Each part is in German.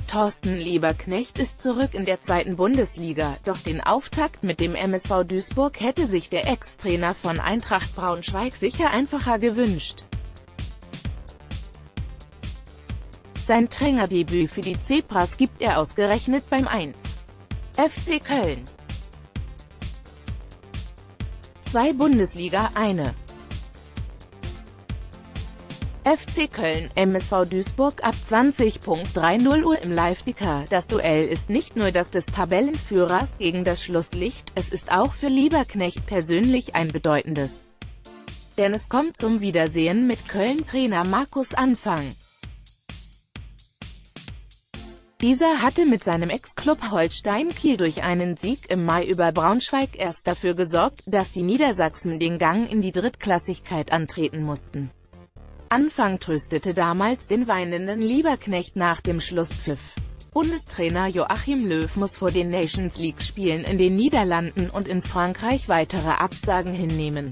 Thorsten Lieberknecht ist zurück in der zweiten Bundesliga, doch den Auftakt mit dem MSV Duisburg hätte sich der Ex-Trainer von Eintracht Braunschweig sicher einfacher gewünscht. Sein Trainerdebüt für die Zebras gibt er ausgerechnet beim 1. FC Köln. 2 Bundesliga, 1. FC Köln, MSV Duisburg ab 20:30 Uhr im Live-Ticker. Das Duell ist nicht nur das des Tabellenführers gegen das Schlusslicht, es ist auch für Lieberknecht persönlich ein bedeutendes. Denn es kommt zum Wiedersehen mit Köln-Trainer Markus Anfang. Dieser hatte mit seinem Ex-Klub Holstein Kiel durch einen Sieg im Mai über Braunschweig erst dafür gesorgt, dass die Niedersachsen den Gang in die Drittklassigkeit antreten mussten. Anfang tröstete damals den weinenden Lieberknecht nach dem Schlusspfiff. Bundestrainer Joachim Löw muss vor den Nations-League-Spielen in den Niederlanden und in Frankreich weitere Absagen hinnehmen.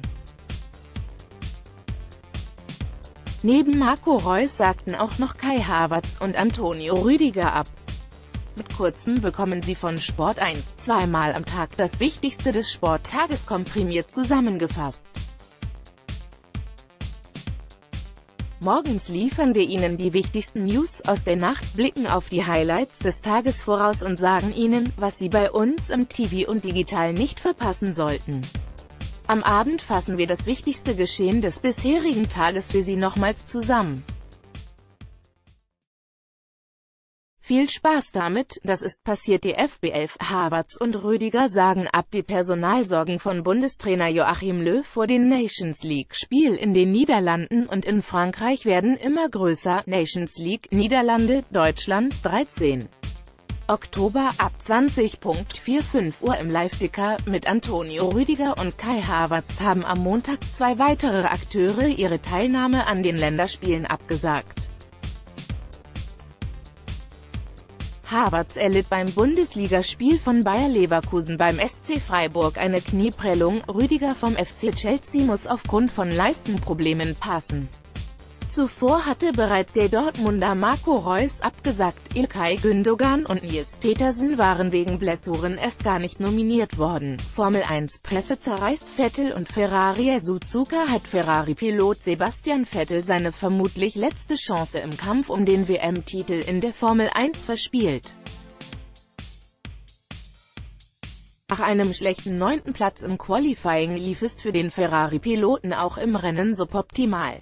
Neben Marco Reus sagten auch noch Kai Havertz und Antonio Rüdiger ab. Mit Kurzem bekommen Sie von Sport 1 zweimal am Tag das Wichtigste des Sporttages komprimiert zusammengefasst. Morgens liefern wir Ihnen die wichtigsten News aus der Nacht, blicken auf die Highlights des Tages voraus und sagen Ihnen, was Sie bei uns im TV und digital nicht verpassen sollten. Am Abend fassen wir das wichtigste Geschehen des bisherigen Tages für Sie nochmals zusammen. Viel Spaß damit, das ist passiert. Die FB11, Havertz und Rüdiger sagen ab. Die Personalsorgen von Bundestrainer Joachim Löw vor den Nations-League-Spiel in den Niederlanden und in Frankreich werden immer größer. Nations League, Niederlande, Deutschland, 13. Oktober ab 20:45 Uhr im Live-Ticker. Mit Antonio Rüdiger und Kai Havertz haben am Montag 2 weitere Akteure ihre Teilnahme an den Länderspielen abgesagt. Havertz erlitt beim Bundesligaspiel von Bayer Leverkusen beim SC Freiburg eine Knieprellung, Rüdiger vom FC Chelsea muss aufgrund von Leistenproblemen passen. Zuvor hatte bereits der Dortmunder Marco Reus abgesagt, Ilkay Gündogan und Nils Petersen waren wegen Blessuren erst gar nicht nominiert worden. Formel-1-Presse zerreißt Vettel und Ferrari. Suzuka hat Ferrari-Pilot Sebastian Vettel seine vermutlich letzte Chance im Kampf um den WM-Titel in der Formel 1 verspielt. Nach einem schlechten 9. Platz im Qualifying lief es für den Ferrari-Piloten auch im Rennen suboptimal.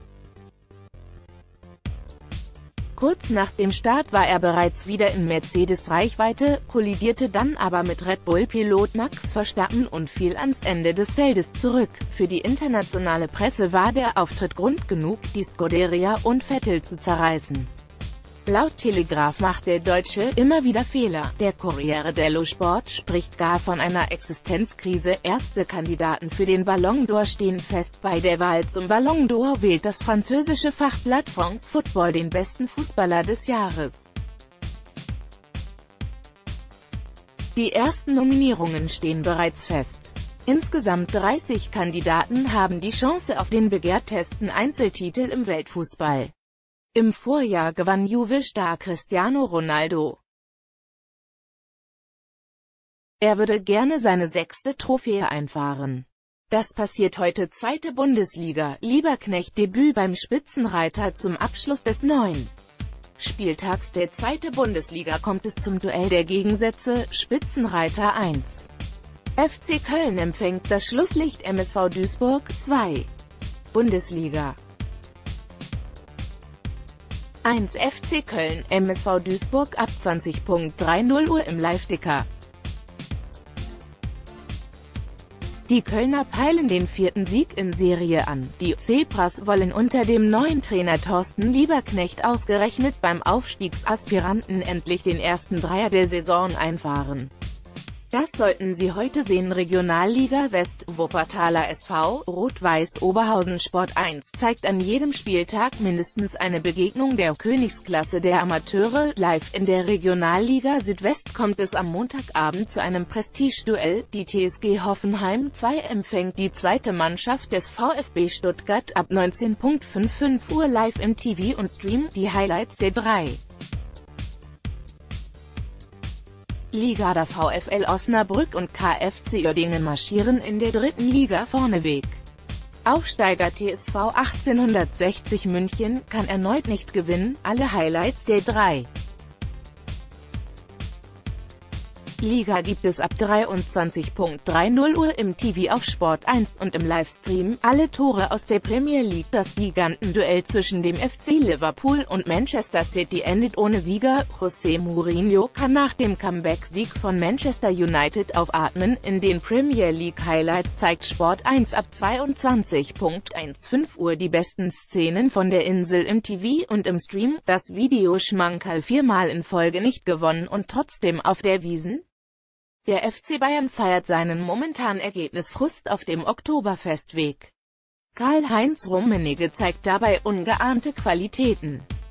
Kurz nach dem Start war er bereits wieder in Mercedes-Reichweite, kollidierte dann aber mit Red Bull-Pilot Max Verstappen und fiel ans Ende des Feldes zurück. Für die internationale Presse war der Auftritt Grund genug, die Scuderia und Vettel zu zerreißen. Laut Telegraph macht der Deutsche immer wieder Fehler. Der Corriere dello Sport spricht gar von einer Existenzkrise. Erste Kandidaten für den Ballon d'Or stehen fest. Bei der Wahl zum Ballon d'Or wählt das französische Fachblatt France Football den besten Fußballer des Jahres. Die ersten Nominierungen stehen bereits fest. Insgesamt 30 Kandidaten haben die Chance auf den begehrtesten Einzeltitel im Weltfußball. Im Vorjahr gewann Juve-Star Cristiano Ronaldo. Er würde gerne seine 6. Trophäe einfahren. Das passiert heute. 2. Bundesliga, Lieberknecht Debüt beim Spitzenreiter. Zum Abschluss des 9. Spieltags der 2. Bundesliga kommt es zum Duell der Gegensätze, Spitzenreiter 1. FC Köln empfängt das Schlusslicht MSV Duisburg, 2. Bundesliga. 1 FC Köln, MSV Duisburg ab 20:30 Uhr im Live-Ticker. Die Kölner peilen den 4. Sieg in Serie an. Die Zebras wollen unter dem neuen Trainer Thorsten Lieberknecht ausgerechnet beim Aufstiegsaspiranten endlich den ersten Dreier der Saison einfahren. Das sollten Sie heute sehen. Regionalliga West, Wuppertaler SV, Rot-Weiß Oberhausen. Sport 1 zeigt an jedem Spieltag mindestens eine Begegnung der Königsklasse der Amateure. Live in der Regionalliga Südwest kommt es am Montagabend zu einem Prestigeduell. Die TSG Hoffenheim 2 empfängt die 2. Mannschaft des VfB Stuttgart ab 19:55 Uhr live im TV und Stream. Die Highlights der 3. Liga. Der VfL Osnabrück und KFC Uerdingen marschieren in der dritten Liga vorneweg. Aufsteiger TSV 1860 München kann erneut nicht gewinnen, alle Highlights der 3. Liga gibt es ab 23:30 Uhr im TV auf Sport 1 und im Livestream. Alle Tore aus der Premier League. Das Gigantenduell zwischen dem FC Liverpool und Manchester City endet ohne Sieger. José Mourinho kann nach dem Comeback-Sieg von Manchester United aufatmen. In den Premier League Highlights zeigt Sport 1 ab 22:15 Uhr die besten Szenen von der Insel im TV und im Stream. Das Video Schmankerl 4-mal in Folge nicht gewonnen und trotzdem auf der Wiesn. Der FC Bayern feiert seinen momentanen Ergebnisfrust auf dem Oktoberfestweg. Karl-Heinz Rummenigge zeigt dabei ungeahnte Qualitäten.